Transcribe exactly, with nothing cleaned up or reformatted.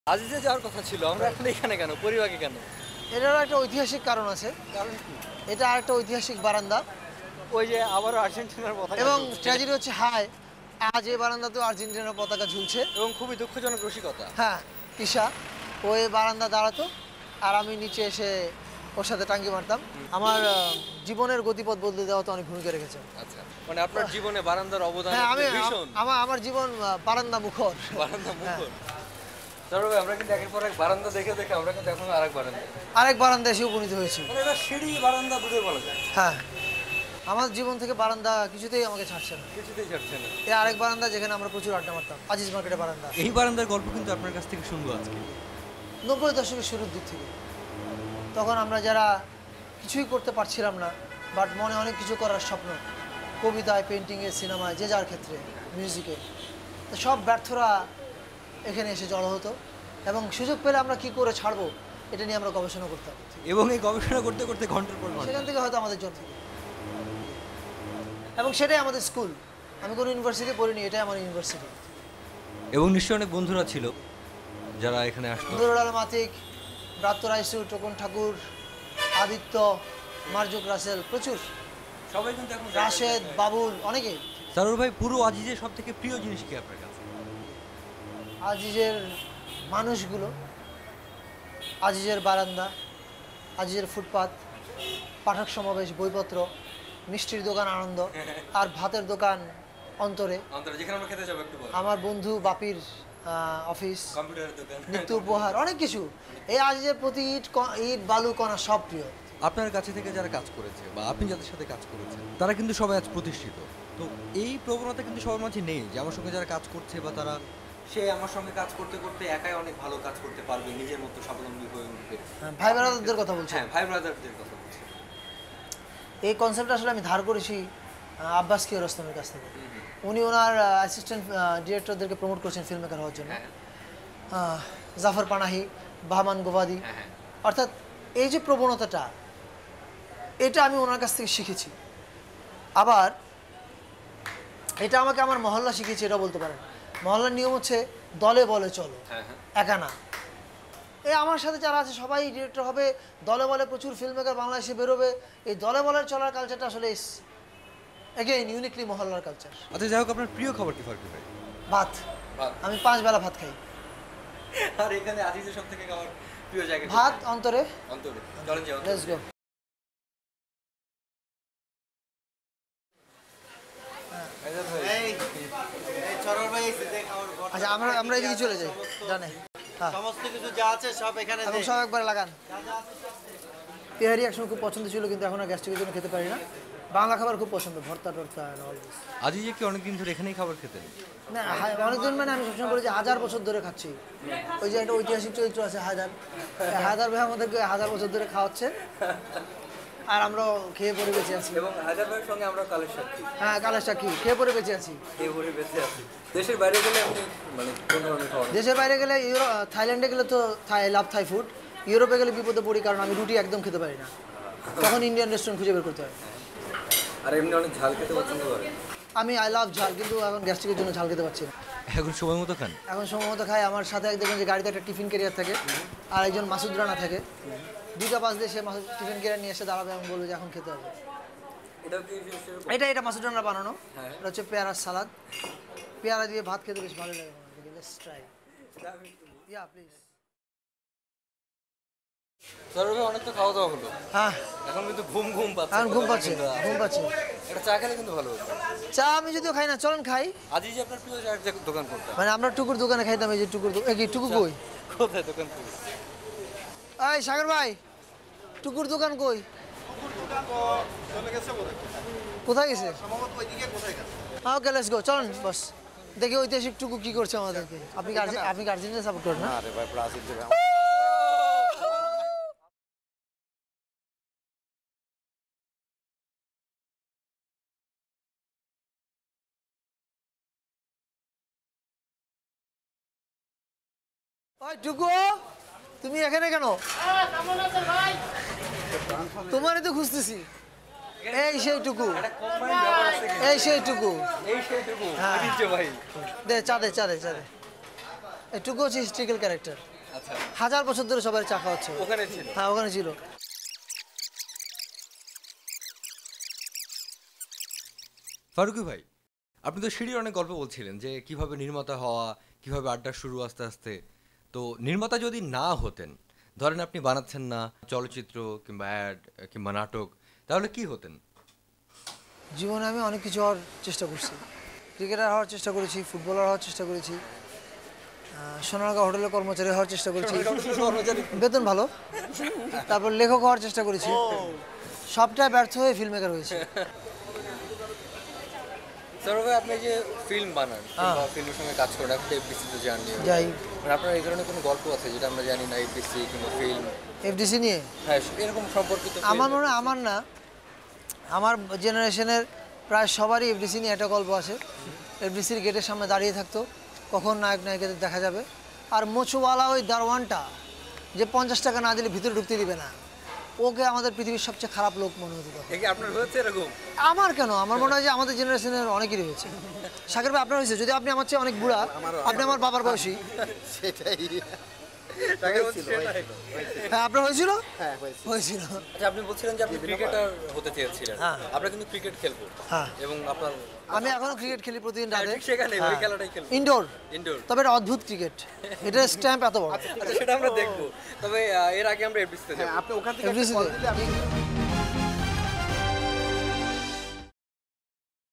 আজিজে যাওয়ার কথা ছিল, আমরা এখন এখানে কেন, পরিবাগে কেন? এটারও একটা ঐতিহাসিক কারণ আছে। কারণ কি? এটা একটা ঐতিহাসিক বারান্দা। ওই যে আবারও আর্জেন্টিনার পতাকা এবং ঝুলছে। ট্র্যাজেডি হচ্ছে হায় আজ এই বারান্দাতেও আর্জেন্টিনার পতাকা ঝুলছে। এবং খুবই দুঃখজনক রসিকতা। হ্যাঁ, ঈশা ওই বারান্দা দাঁড়াতো আর আমি নিচে এসে ওর সাথে টাঙ্গি মারতাম। আমার আহ, জীবনের গতিপথ বদলে দেওয়াতে অনেক ভূমিকা রেখেছে। আচ্ছা, মানে আপনার জীবনে বারান্দার অবদান হ্যাঁ, আমি ভীষণ। আমার আমার জীবন আহ, বারান্দা মুখর। বারান্দা মুখর। চলো ভাই, আমরা কিন্তু একের পর এক বারান্দা দেখে দেখে আমরা কিন্তু এখন আরেক বারান্দা, আরেক বারান্দা এসে উপনীত হয়েছি। মানে এটা সিঁড়ি বারান্দা দুটো বলা যায়। হ্যাঁ, আমার জীবন থেকে বারান্দা কিছুতেই আমাকে ছাড়ছে না। কিছুতেই ছাড়ছে না। এই আরেক বারান্দা যেখানে আমরা প্রচুর আড্ডা মারতাম, আজিজ মার্কেটের বারান্দা। এই বারান্দার গল্প কিন্তু আপনার কাছ থেকে শুনবো আজকে। নব্বই দশকের শুরুর দিক থেকে, তখন আমরা যারা কিছুই করতে পারছিলাম না, বাট মনে অনেক কিছু করার স্বপ্ন, কবিতায়, পেন্টিংয়ে, সিনেমায়, যে যার ক্ষেত্রে, মিউজিকে, তো সব ব্যর্থরা এখানে এসে জড়ো হতো এবং সুযোগ পেলে আমরা কি করে ছাড়বো এটা নিয়ে আমরা গবেষণা করতাম। এবং এই গবেষণা করতে করতে ঘন্টার পর ঘন্টা সেখান থেকে হয়তো আমাদের জন্ম থেকে, এবং সেটাই আমাদের স্কুল। আমি কোনো ইউনিভার্সিটি পড়িনি, এটাই আমার ইউনিভার্সিটি। এবং নিশ্চয়ই অনেক বন্ধুরা ছিল যারা এখানে আসতো। নুরুল আলম আতিক, ব্রাত্য রাইসু, টোকন ঠাকুর, আদিত্য, মার্জুক রাসেল, প্রচুর, সবাই কিন্তু এখন রাশেদ, বাবুল, অনেকেই। সারুর ভাই, পুরো আজিজের সব থেকে প্রিয় জিনিস কি আপনার কাছে? আজিজের মানুষগুলো, আজিজের বারান্দা, আজিজের ফুটপাত, পাঠক সমাবেশ, বইপত্র, মিষ্টির দোকান আনন্দ, আর ভাতের দোকান অন্তরে, অন্তরে যেখানে আমরা খেতে যাবো একটু পর, আমার বন্ধু বাপির আহ, অফিস, কম্পিউটারের দোকান, নিত্য উপহার, অনেক কিছু। এই আজিজের প্রতি ইট ক- ইট বালু কণা সব প্রিয়। আপনার কাছে থেকে যারা কাজ করেছে বা আপনি যাদের সাথে কাজ করেছেন তারা কিন্তু সবাই আজ প্রতিষ্ঠিত। তো এই প্রবণতা কিন্তু সবার মাঝে নেই যে আমার সঙ্গে যারা কাজ করছে বা তারা সে আমার সঙ্গে কাজ করতে করতে একাই অনেক ভালো কাজ করতে পারবে, নিজের মতো স্বাবলম্বী হয়ে উঠবে। হ্যাঁ, ভাই ব্রাদারদের কথা বলছি। হ্যাঁ, ভাই ব্রাদারদের কথা বলছি। এই কনসেপ্টটা আসলে আমি ধার করেছি আহ, আব্বাস কিয়ারোস্তমের কাছ থেকে। উনি ওনার অ্যাসিস্ট্যান্ট ডিরেক্টরদেরকে প্রমোট করেছেন ফিল্ম মেকার হওয়ার জন্য। আহ, জাফর পানাহি, বাহমান গোবাদি, হ্যাঁ হ্যাঁ অর্থাৎ এই যে প্রবণতাটা, এটা আমি ওনার কাছ থেকে শিখেছি। আবার এটা আমাকে আমার মহল্লা শিখিয়েছে, এটা বলতে পারেন। মহল্লার নিয়ম হচ্ছে দলে বলে চলো, হ্যাঁ হ্যাঁ একা না। এই আমার সাথে যারা আছে সবাই ডিরেক্টর হবে, দলে বলে প্রচুর ফিল্ম মেকার বাংলাদেশে বেরোবে। এই দলে বলে চলার কালচারটা আসলে এগেইন ইউনিকলি মহল্লার কালচার। আচ্ছা, যাই হোক, আপনার প্রিয় খাবার কি ফারুক ভাই? ভাত। ভাত। আমি পাঁচ বেলা ভাত খাই। আর এখানে আজিজের সব থেকে আমার প্রিয় জায়গা ভাত অন্তরে। অন্তরে। চলেন যাও। Let's go. আচ্ছা, আমরা আমরা এদিকে চলে যাই, জানে। হ্যাঁ, সমস্ত কিছু যা আছে সব এখানে এবং সব একবার লাগান। তেহারি একসময় খুব পছন্দ ছিল, কিন্তু এখন আর গ্যাস্ট্রিকের জন্য খেতে পারি না। বাংলা খাবার খুব পছন্দ, ভর্তা টর্তা and all this। আজিজে কি অনেকদিন ধরে এখানেই খাবার খেতেন? না, হা- অনেকদিন মানে আমি সবসময় বলি যে হাজার বছর ধরে খাচ্ছি। ওই যে একটা ঐতিহাসিক চরিত্র আছে হায়দার, এই হায়দার ভাই আমাদেরকে হাজার বছর ধরে খাওয়াচ্ছে, আর আমরা খেয়ে পরে বেঁচে আছি। এবং হায়দার ভাইয়ের সঙ্গে আমরা কালের সাক্ষী, হ্যাঁ, কালের সাক্ষী, খেয়ে পরে বেঁচে আছি। এই ভরে বেঁচে আছি। দেশের বাইরে গেলে আপনি মানে কোন ধরনের খাবার? দেশের বাইরে গেলে ইউরো থাইল্যান্ডে গেলে তো থাই লাভ থাই ফুড। ইউরোপে গেলে বিপদে পড়ি, কারণ আমি রুটি একদম খেতে পারি না, তখন ইন্ডিয়ান রেস্টুরেন্ট খুঁজে বের করতে হয়। আর এমনি অনেক ঝাল খেতে পছন্দ করে। আমি আই লাভ ঝাল, কিন্তু এখন গ্যাস্ট্রিকের জন্য ঝাল খেতে পারছি না। এখন সময় মতো খান? এখন সম্ভবত খাই। আমার সাথে এক দেখবেন যে গাড়িতে একটা টিফিন ক্যারিয়ার থাকে, আর একজন মাসুদ রানা থাকে। দুইটা পাঁচ দিয়ে সে মাসুদ টিফিন ক্যারিয়ার নিয়ে এসে দাঁড়াবে এবং বলবে যে এখন খেতে হবে। এটাও কি জিনিসের? এটা এটা মাসুদ রানা বানানো। হ্যাঁ। এটা হচ্ছে পেয়ারার সালাদ। পেয়ারা দিয়ে ভাত খেতে বেশ ভালো লাগে। Let's try. Yeah please. সরবে অনেক তো খাওয়া দাওয়া হলো, হ্যাঁ, এখন কিন্তু ঘুম ঘুম পাচ্ছে। এখন ঘুম পাচ্ছে, ঘুম পাচ্ছে। এটা চা খেলে কিন্তু ভালো হতো। চা আমি যদিও খাই না, চলেন খাই। আজিজ আপনার প্রিয় চায়ের যে দোকান কোনটা? মানে আমরা টুকুর দোকানে খাইতাম, এই যে টুকুর দো- এ কি টুকু কই? কোথায় দোকান কই? এই সাগর ভাই, টুকুর দোকান কই? কোথায় গেছে? হ্যাঁ, ওকে লেটস গো, চলেন বস। দেখি ঐতিহাসিক টুকু কি করছে আমাদেরকে। আপনি কি আর্জে- আপনি কি আর্জেন্টিনা সাপোর্ট করেন না? আরে ভাই ব্রাজিল দেবে ওই টুকু, তুমি এখানে কেন? তোমারই তো খুঁজতেছি। এই সেই টুকু, এই সেই টুকু। এই সেইটুকু হ্যাঁ। ঐতিহ্য ভাই। দে চা দে, চা দে, চা দে। এই টুকু হচ্ছে হিস্ট্রিক্যাল ক্যারেক্টার। আচ্ছা হাজার বছর ধরে সবাই চা খাওয়া হচ্ছে ওখানে ছিল হ্যাঁ ওখানে ছিল। ফারুকি ভাই, আপনি তো সিঁড়ির অনেক গল্প বলছিলেন যে কিভাবে নির্মাতা হওয়া, কিভাবে আড্ডা শুরু আস্তে আস্তে। তো নির্মাতা যদি না হতেন, ধরেন আপনি বানাচ্ছেন না চলচ্চিত্র কিংবা অ্যাড কিংবা নাটক, তাহলে কি হতেন? জীবনে আমি অনেক কিছু হওয়ার চেষ্টা করছি, ক্রিকেটার হওয়ার চেষ্টা করেছি, ফুটবলার হওয়ার চেষ্টা করেছি, আহ, সোনারগাঁও হোটেলের কর্মচারী হওয়ার চেষ্টা করেছি, বেতন ভালো। তারপর লেখক হওয়ার চেষ্টা করেছি, সবটাই ব্যর্থ হয়ে ফিল্ম মেকার হয়েছে। স্যার ভাই আপনি যে ফিল্ম বানান বা ফিল্মের সঙ্গে কাজ করেন, আপনি এফডিসিতে যান নিয়ে যাই মানে আপনার এই ধরনের কোনো গল্প আছে যেটা আমরা জানি না, এফডিসি কিংবা ফিল্ম? এফডিসি নিয়ে হ্যাঁ এরকম সম্পর্কিত আমার মনে হয় আমার না, আমার জেনারেশনের প্রায় সবারই এফডিসি নিয়ে একটা গল্প আছে। এফডিসির গেটের সামনে দাঁড়িয়ে থাকতো, কখন নায়ক নায়িকাদের দেখা যাবে, আর মোচুওয়ালা ওই দারওয়ানটা যে পঞ্চাশ টাকা না দিলে ভিতরে ঢুকতে দিবে না, ওকে আমাদের পৃথিবীর সবচেয়ে খারাপ লোক মনে হতো তখন। এ কি আপনার হয়েছে এরকম? আমার কেন, আমার মনে হয় যে আমাদের জেনারেশনের অনেকেরই হয়েছে। সাকিব ভাই আপনার হয়েছে, যদি আপনি আমার চেয়ে অনেক বুড়া, আপনি আমার বাবার বয়সী। সেটাই তাকে বলছি সেটাই। হ্যাঁ আপনার হয়েছিল? হ্যাঁ হয়েছে। হয়েছিল। আচ্ছা আপনি বলছিলেন যে আপনি ক্রিকেটার হতে চেয়েছিলেন, হ্যাঁ। আমরা কিন্তু ক্রিকেট খেলবো হ্যাঁ এবং আপনার আমি এখনো ক্রিকেট খেলি প্রতিদিন রাতে, ঠিক সেখানে ওই খেলাটাই খেলবো ইনডোর। ইনডোর। তবে এটা অদ্ভুত ক্রিকেট, এটার স্ট্যাম্প এত বড়। আচ্ছা সেটা আমরা দেখবো, তবে আহ, এর আগে আমরা এফডিসিতে যাবো। হ্যাঁ, আপনি ওখান থেকে এফডিসি একটা call দিলে আমি